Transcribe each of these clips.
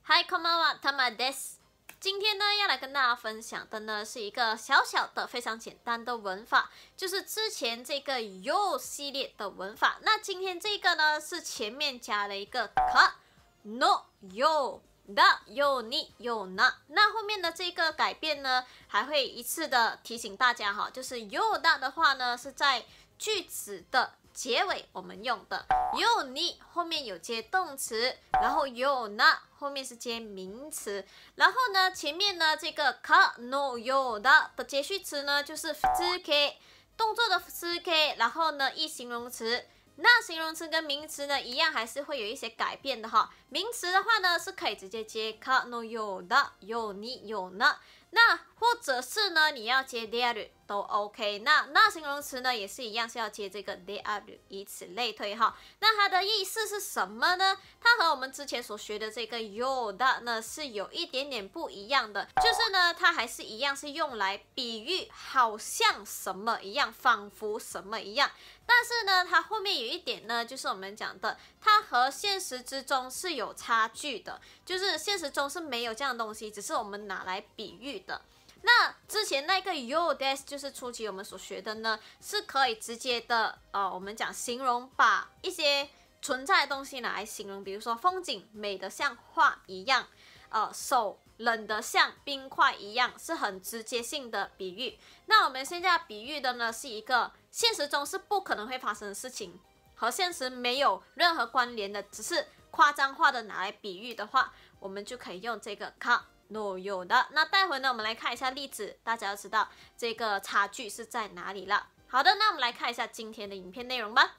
嗨，こんばんは、たまです。今天呢，要来跟大家分享的呢，是一个小小的、非常简单的文法，就是之前这个 yo 系列的文法。那今天这个呢，是前面加了一个 ka no yo da yo ni yo na。那后面的这个改变呢，还会一次的提醒大家哈，就是 yo da 的话呢，是在句子的结尾我们用的 yo ni 后面有接动词，然后 yo na 后面是接名词，然后呢前面呢这个 ka no yo da 的接续词呢就是普通形动作的普通形，然后呢一形容词。那形容词跟名词呢一样还是会有一些改变的哈。名词的话呢是可以直接接 ka no yo da yo ni yo na， 那或者是呢你要接 deある都 OK。那形容词呢也是一样是要接这个 deある，以此类推哈。那它的意思是什么呢？它和我们之前所学的这个 yo da 呢是有一点点不一样的，就是呢它还是一样是用来比喻好像什么一样，仿佛什么一样。但是呢它后面有一点呢，就是我们讲的它和现实之中是有差距的，就是现实中是没有这样的东西，只是我们拿来比喻的。那之前那个 yo des 就是初期我们所学的呢，是可以直接的我们讲形容把一些存在的东西拿来形容，比如说风景美得像画一样，手冷得像冰块一样，是很直接性的比喻。那我们现在比喻的呢是一个现实中是不可能会发生的事情，和现实没有任何关联的，只是夸张化的拿来比喻的话，我们就可以用这个 ka no yo da。那待会呢，我们来看一下例子，大家要知道这个差距是在哪里了。好的，那我们来看一下今天的影片内容吧。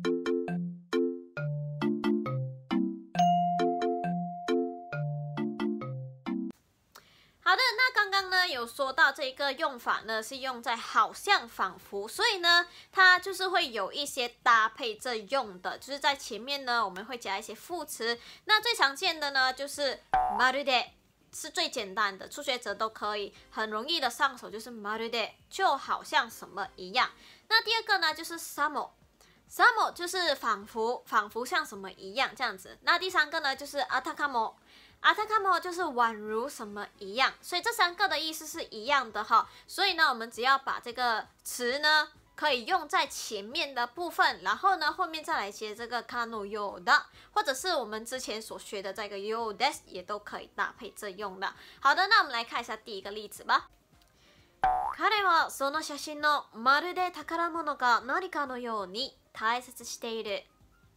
好的，那刚刚呢有说到这个用法呢是用在好像仿佛，所以呢它就是会有一些搭配着用的，就是在前面呢我们会加一些副词。那最常见的呢就是まるで，是最简单的，初学者都可以很容易的上手，就是まるで就好像什么一样。那第二个呢就是さも，さも就是仿佛像什么一样这样子。那第三个呢就是あたかも。あたかも就是宛如什么一样，所以这三个的意思是一样的哈。所以呢，我们只要把这个词呢可以用在前面的部分，然后呢后面再来接这个 ka no yo da， 或者是我们之前所学的这个 yo des 也都可以搭配着用的。好的，那我们来看一下第一个例子吧。彼はその写真のまるで宝物か何かのように大切している。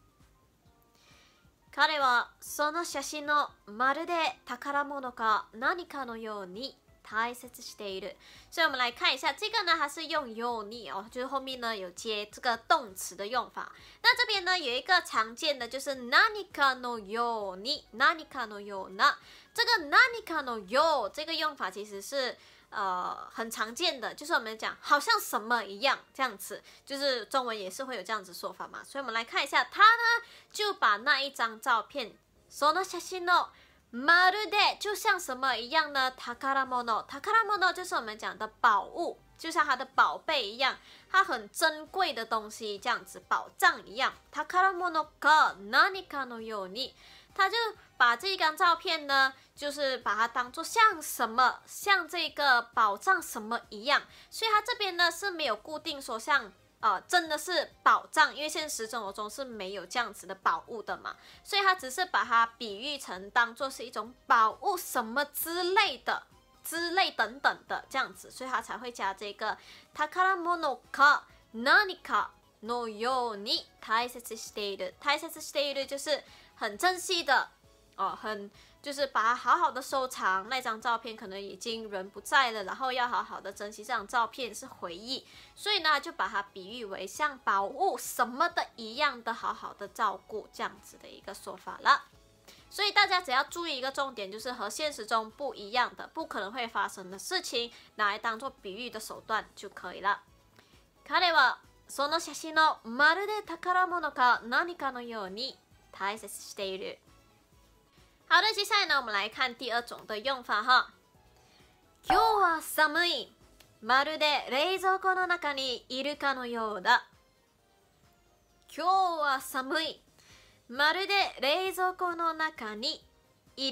彼はその写真のまるで宝物か何かのように大切している。所以我们来看一下这个呢，它是用ように哦，就是后面呢有接这个动词的用法。那这边呢有一个常见的就是何かのように、何かのような。这个何かのよう这个用法其实是很常见的，就是我们讲好像什么一样这样子，就是中文也是会有这样子说法嘛。所以我们来看一下，他呢就把那一张照片，その写真のまるで就像什么一样呢？宝物，宝物就是我们讲的宝物，就像它的宝贝一样，它很珍贵的东西这样子，宝藏一样。宝物か何かのように。他就把这一张照片呢，就是把它当作像什么，像这个宝藏什么一样，所以它这边呢是没有固定说像真的是宝藏，因为现实生活中是没有这样子的宝物的嘛，所以它只是把它比喻成当作是一种宝物什么之类的。之类等等的这样子，所以它才会加这个宝物か何かのように大切している。大切している就是很珍惜的很就是把它好好的收藏。那张照片可能已经人不在了，然后要好好的珍惜这张照片是回忆，所以呢就把它比喻为像宝物什么的一样的好好的照顾这样子的一个说法了。所以大家只要注意一个重点，就是和现实中不一样的、不可能会发生的事情，拿来当做比喻的手段就可以了。彼はその写真のまるで宝物か何かのように大切している。好的，接下来呢，我们来看第二种的用法哈。今日は寒い。まるで冷蔵庫の中にいるかのようだ。今日は寒い。まるで冷蔵庫の中にいる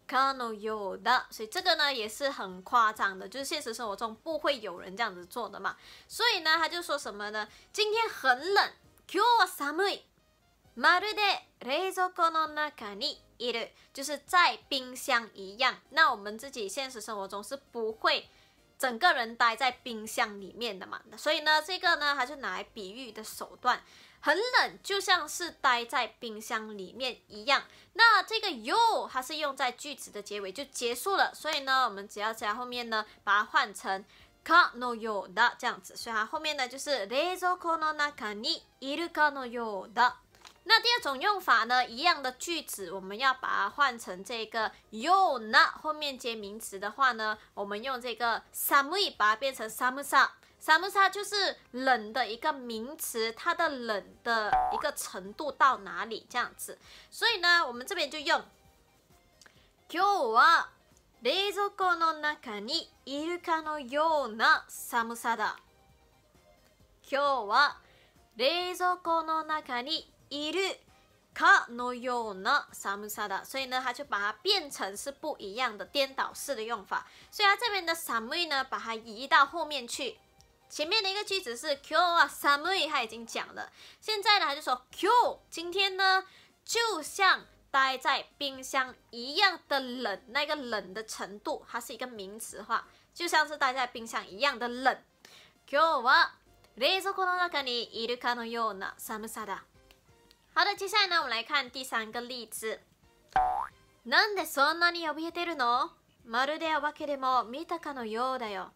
かのようだ，所以这个呢也是很夸张的，就是现实生活中不会有人这样子做的嘛。所以呢，他就说什么呢？今天很冷，今日は寒い。まるで冷蔵庫の中にいる，就是在冰箱一样。那我们自己现实生活中是不会整个人待在冰箱里面的嘛，所以呢，这个呢，它就拿来比喻的手段。很冷，就像是待在冰箱里面一样。那这个 yo 它是用在句子的结尾就结束了，所以呢，我们只要在后面呢把它换成かのようだ这样子，所以它后面呢就是冷蔵庫の中にいるかのようだ。那第二种用法呢，一样的句子，我们要把它换成这个ような后面接名词的话呢，我们用这个寒い把它变成寒さ。寒さ就是冷的一个名词，它的冷的一个程度到哪里这样子。所以呢，我们这边就用今日は冷蔵庫の中にいるかのような寒さだ。今日は冷蔵庫の中にいるかのような寒さだ，所以呢，它就把它变成是不一样的颠倒式的用法。所以它这边的寒い呢，把它移到后面去。前面的一个句子是今日は寒い，它已经讲了。现在呢，它就说今日今天呢，就像待在冰箱一样的冷，那个冷的程度，它是一个名词化，就像是待在冰箱一样的冷。今日は冷蔵庫の中にいるかのような寒さだ。好的，接下来呢，我们来看第三个例子。なんでそんなに怯えてるの？まるでお化けでも見たかのようだよ。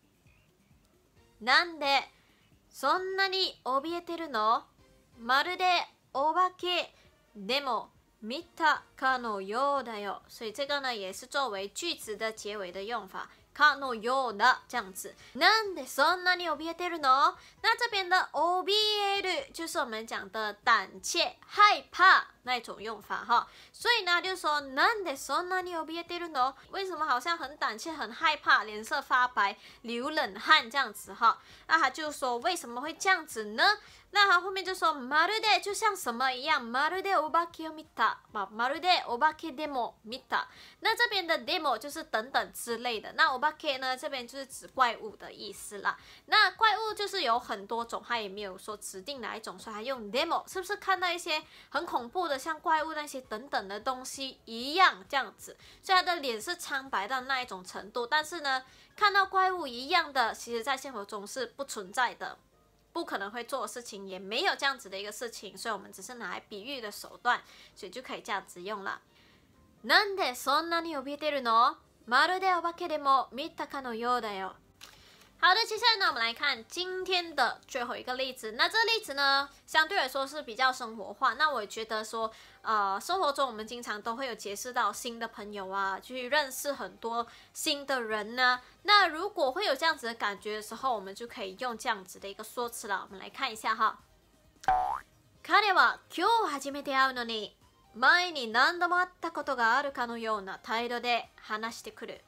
なんでそんなに怯えてるの？まるでお化けでも見たかのようだよ。所以这个呢也是作为句子的结尾的用法。かのようだ这样子。なんでそんなに怯えてるの？那这边的怯える就是我们讲的胆怯、害怕那种用法哈。所以呢，就说なんでそんなに怯えてるの？为什么好像很胆怯、很害怕，脸色发白、流冷汗这样子哈？那他就说为什么会这样子呢？那他后面就说まるで就像什么一样，まるでお化けを見た，まるでお化けでも見た。那这边的でも就是等等之类的。那お化け呢，这边就是指怪物的意思啦。那怪物就是有很多种，他也没有说指定哪一种，所以他用でも，是不是看到一些很恐怖的，像怪物那些等等的东西一样这样子？所以他的脸是苍白到那一种程度，但是呢，看到怪物一样的，其实在生活中是不存在的。不可能会做的事情，也没有这样子的一个事情，所以我们只是拿来比喻的手段，所以就可以这样子用了。なんでそんなに怯えてるの？まるでお化けでも見たかのようだよ。好的，接下来呢，我们来看今天的最后一个例子。那这个例子呢，相对来说是比较生活化。那我也觉得说，生活中我们经常都会有结识到新的朋友啊，去认识很多新的人呢。那如果会有这样子的感觉的时候，我们就可以用这样子的一个说辞了。我们来看一下哈。彼は今日初めて会うのに、前に何度も会ったことがあるかのような態度で話してくる。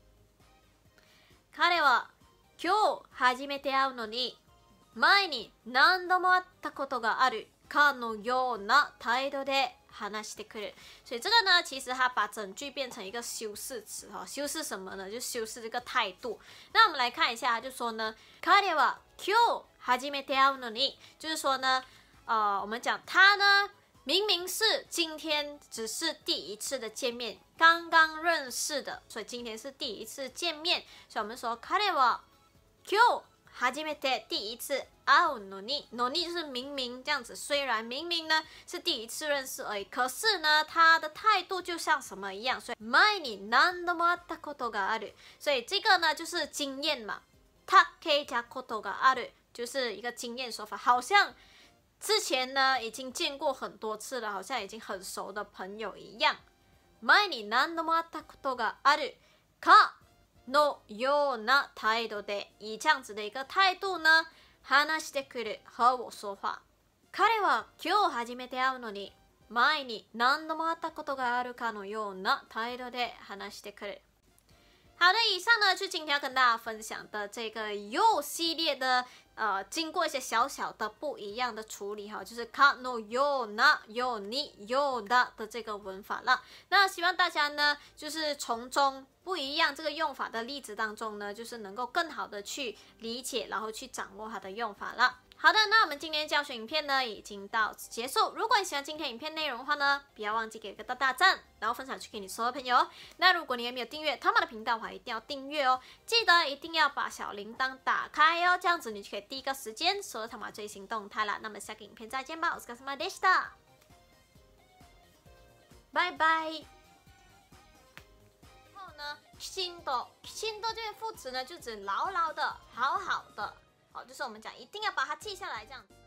彼は今日初めて会うのに、前に何度も会ったことがあるかのような態度で話してくる。所以这个呢，其实它把整句变成一个修饰词哈。修饰什么呢？就修饰这个态度。那我们来看一下，就说呢，彼は今日初めて会うのに，就是说呢，我们讲他呢，明明是今天只是第一次的见面，刚刚认识的，所以今天是第一次见面，所以我们说彼は今日初めて第一次会うのに，のに就是明明这样子，虽然明明呢是第一次认识而已，可是呢他的态度就像什么一样，所以前に何度も会ったことがある，所以这个呢就是经验嘛，他聞いたことがある就是一个经验说法，好像之前呢已经见过很多次了，好像已经很熟的朋友一样。前に何度も会ったことがあるかのような態度で，以这样子的一个态度呢，話してくる，和我说话。彼は今日初めて会うのに、前に何度も会ったことがあるかのような態度で話してくる。 好的，以上呢就今天要跟大家分享的这个又系列的经过一些小小的不一样的处理哈，就是かのような、ように、ようだ的这个文法了。那希望大家呢，就是从中不一样这个用法的例子当中呢，就是能够更好的去理解，然后去掌握它的用法了。好的，那我们今天教学影片呢已经到此结束。如果你喜欢今天影片内容的话呢，不要忘记给个大赞，然后分享去给你所有朋友。那如果你还没有订阅他们的频道的话，一定要订阅哦。记得一定要把小铃铛打开哦，这样子你就可以第一个时间收到他们最新动态了。那么下个影片再见吧，我是卡斯玛でした，拜拜。然后呢，きちんと这个副词呢，就指牢牢的、好好的。好，就是我们讲一定要把它记下来，这样子。